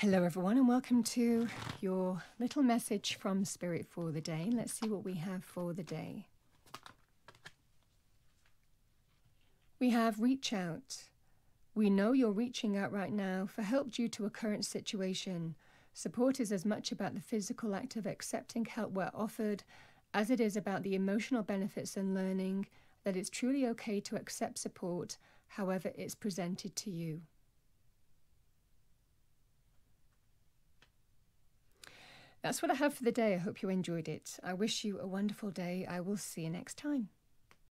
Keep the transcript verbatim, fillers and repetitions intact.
Hello everyone and welcome to your little message from Spirit for the day. Let's see what we have for the day. We have reach out. We know you're reaching out right now for help due to a current situation. Support is as much about the physical act of accepting help where offered as it is about the emotional benefits and learning that it's truly okay to accept support however it's presented to you. That's what I have for the day. I hope you enjoyed it. I wish you a wonderful day. I will see you next time.